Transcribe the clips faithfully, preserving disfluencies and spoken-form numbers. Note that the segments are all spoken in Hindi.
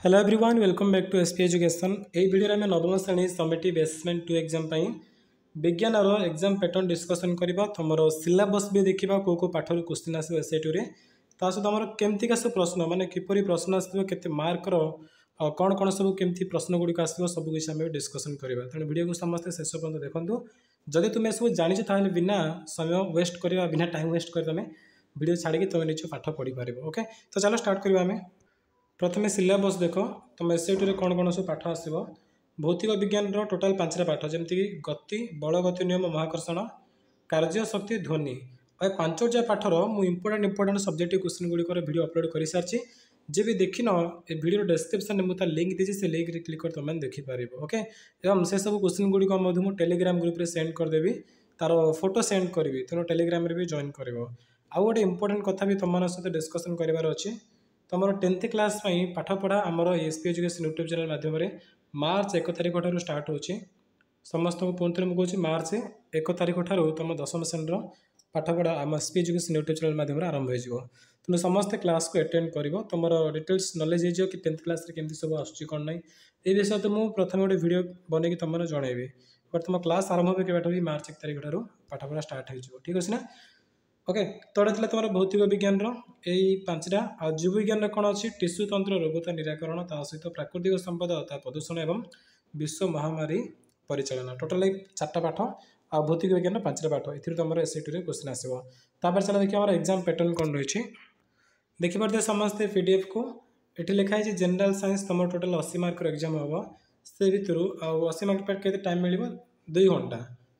Hello everyone welcome back to SP education. यही वीडियो में नवम श्रेणी समेटिव असेसमेंट टू एग्जाम विज्ञान एग्जाम पैटर्न डिस्कसन करवा तुम सिलेबस भी देखा कौ कौ पाठर क्वेश्चन आसो एस टू ता सहित आम केमतीका सब प्रश्न माने किपरि प्रश्न आसो के मार्कर कौन कौन सब केमती प्रश्न गुड़िक आसो सब किसी आम डिस्कसन करवा। तेणु वीडियो को समस्त शेष पर्यटन देखूँ। जदि तुम्हें सब जानी ताहले बिना समय वेस्ट करवा बिना टाइम वेस्ट कर तुम वीडियो छाड़ी तुम निज पाठ पढ़ी पार। ओके तो चलो स्टार्ट करवा आम। प्रथम सिलेबस देख तुम एस टी कौन कौन सब पाठ आसो। भौतिक विज्ञान टोटाल पांचटा पाठ जमीक गति बल गति नियम महाकर्षण कार्य शक्ति ध्वनि और पांचटा पाठर मुझे इंपोर्टाट इंपोर्टाट सब्जेक्ट क्वेश्चन गुड़िक वीडियो अपलोड कर सारी। जे भी देखिन ए वीडियो डिस्क्रिप्शन में मुझे लिंक दी से लिंक क्लिक कर तुम देखिपार। ओके एवं से सब क्वेश्चन गुड़िक मुझे टेलीग्राम ग्रुप में सेंड करदेवी तार फोटो सेंड करी तेणु टेलीग्राम भी जॉइन कर। आउ गोटे इंपोर्टाट कथा भी तुम सहित डिस्कसन करार अच्छे। तुम टेन्थ क्लास पाठ पढ़ा आमर एसपी एजुकेशन यूट्यूब चैनल माध्यम मार्च एक तारिख ठार स्टार्ट हो समस्त को पुणी थे मुझे मार्च एक तारिख ठार तुम दशम श्रेणी पाठ पढ़ा आम एसपी एजुकेशन यूट्यूब चैनल माध्यम आरंभ हो। तेणु समस्त क्लास को अटेंड कर तुम डिटेल्स नॉलेज हो कि टेन्थ क्लास केमती सब आसूँ कौन ना ये विषय तो मुझे प्रथम गोटे वीडियो बनई तुम जनइबी बट तुम क्लास आरंभ के मार्च एक तारिख ठार पाठ पढ़ा स्टार्ट हो। ठीक अच्छे ना। ओके तो ये तुम भौतिक विज्ञान यही पांचटा आ जीव विज्ञान कौन अच्छी टिश्यू तंत्र रोगता निराकरण ता सहित प्राकृतिक संपद ता प्रदूषण एवं विश्व महामारी परिचालना टोटाल चार्टा पाठ आ भौतिक विज्ञान पांचटा पाठ ए तुम एस टी क्वेश्चन आसो। चलो देखिए हमारे एग्जाम पैटर्न कौन रही देखिए समस्ते पीडीएफ को ये लिखाई जनरल साइंस तुम टोटाल अस्सी मार्क एग्जाम हम से भितर अस्सी मार्क के टाइम मिल दुई घंटा।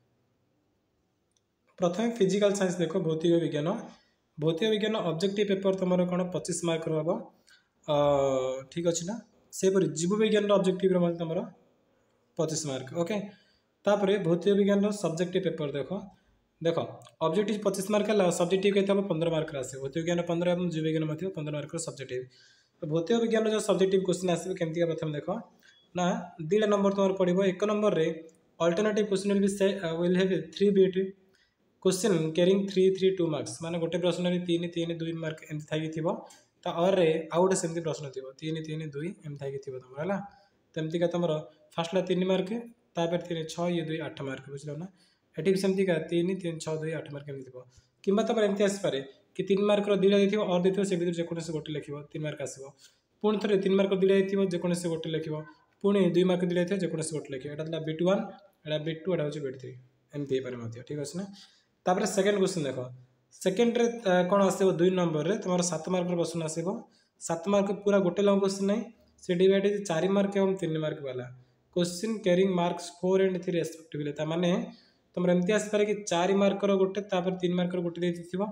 प्रथम फिजिकल साइंस देख भौतिक विज्ञान भौतिक विज्ञान ऑब्जेक्टिव पेपर तुम कौन पच्चीस मार्क हम ठीक अच्छे ना। सेपरी जीव विज्ञान ऑब्जेक्टिव तुम पच्चीस मार्क। ओके तापर भौतिक विज्ञान सब्जेक्टिव पेपर देख देख ऑब्जेक्टिव पच्चीस मार्क है सब्जेक्टिव के पंद्रह मार्क आसे भौतिक विज्ञान पंद्रह और जीव विज्ञान पंद्रह मार्क सब्जेक्टिव। तो भौतिक विज्ञान जो सब्जेक्टिव क्वेश्चन आसे केमती प्रथम देख ना दुईटा नंबर तुम पड़ो एक नंबर रे alternative question will be will have three bit question carrying three three two marks माने गोटे प्रश्न तीन तीन दुई मार्क एमती थी थी और आउ गोटे सेमती प्रश्न थी तीन तीन दुई एमती थी तुम है तमती का तुम फास्ट तीन मार्क तापर तीन छः ये दुई आठ मार्क बुझल ना। ये भी सेमती का तीन तीन छः दुई आठ मार्क एमती कि तुम एमती आसपे कि तीन मार्क दुईटा देखिए और देखिए से भर जेकोसी गोटे लिख तीन मार्क आसो पुणी थे तीन मार्क दुईटा देखिए जेकोसी गोटे लिख पुणी दुई मार्क दुईटा देखिए जेकोसी गोटे लिख यहाँ बिट वन एटा बिट टू एटा हूँ बिट थ्री एमती हो ठीक अच्छे ना। तापर सेकेंड क्वेश्चन देख सेकेंड रे कौन आसो दुई नंबर रे तुम सात मार्क क्वेश्चन आसो सात मार्क पूरा गोटे लंग क्वेश्चन नहीं से डिवाइड चार मार्क और तीन मार्क वाला question carrying marks four and three respectively ताने तुम एमती आसपे कि चार मार्कर गोटे तापर तीन मार्कर गोटे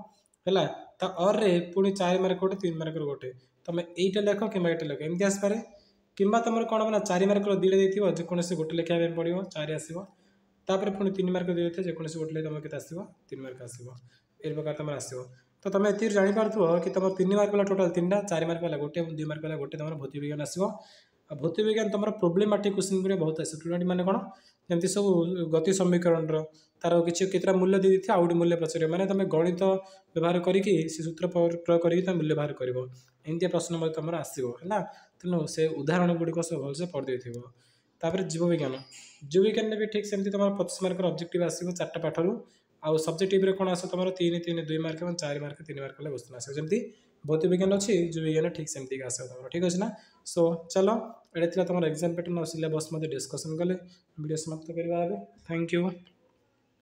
है ता और रे पुणी चार मार्क गोटे तीन मार्क गोटे तुम यहीटा लेख कि लेख एमती आसपे कि तुम कौन ना चार मार्क दुईटा देखिए जेकोसी गोटे लिखा पड़ो चार आसो तापर पुणी तीन मार्क देखिए जेकोसी गोटे तुम के आसो तीन मार्क आसो ये प्रकार तुम आसो। तो तुम ये जापर कि तुम तीन मार्क वाला टोटाल तीन चार मार्क वाला गोटे दुई मार्क वाला गोटे तुम भौतिक विज्ञान आसो। भौतिक विज्ञान तुम प्रोब्लेमेटिक क्वेश्चन गुड़ा बहुत आस स्टूडेंट मैंने कौन जमी सब गति समीकरण तार किसी केतटा मूल्य दी थी आउट मूल्य पचार मैंने तुम गणित व्यवहार करके सूत्र प्रयोग करके मूल्य बाहर कर एमती प्रश्न तुम आसो है तेणु से उदाहरण गुड़िक सब भलसे पढ़ी थी। तापर जीव विज्ञान जीव विज्ञान भी ठीक सेमती तुम पच्चीस मार्क ऑब्जेक्टिव आसो चार्टा पाठर आउ सब्जेक्टिव कौन आस तुम तीन तीन दुई मार्क और चार मार्क तीन मार्क वाला क्वेश्चन आसो जमी भौतिक विज्ञान अच्छी जीव विज्ञान ठीक सेमती आस तुम ठीक अच्छे ना। सो चलो ये तुम एग्जाम पैटर्न और सिलेबस डिस्कसन कले वीडियो समाप्त करवा। Thank you.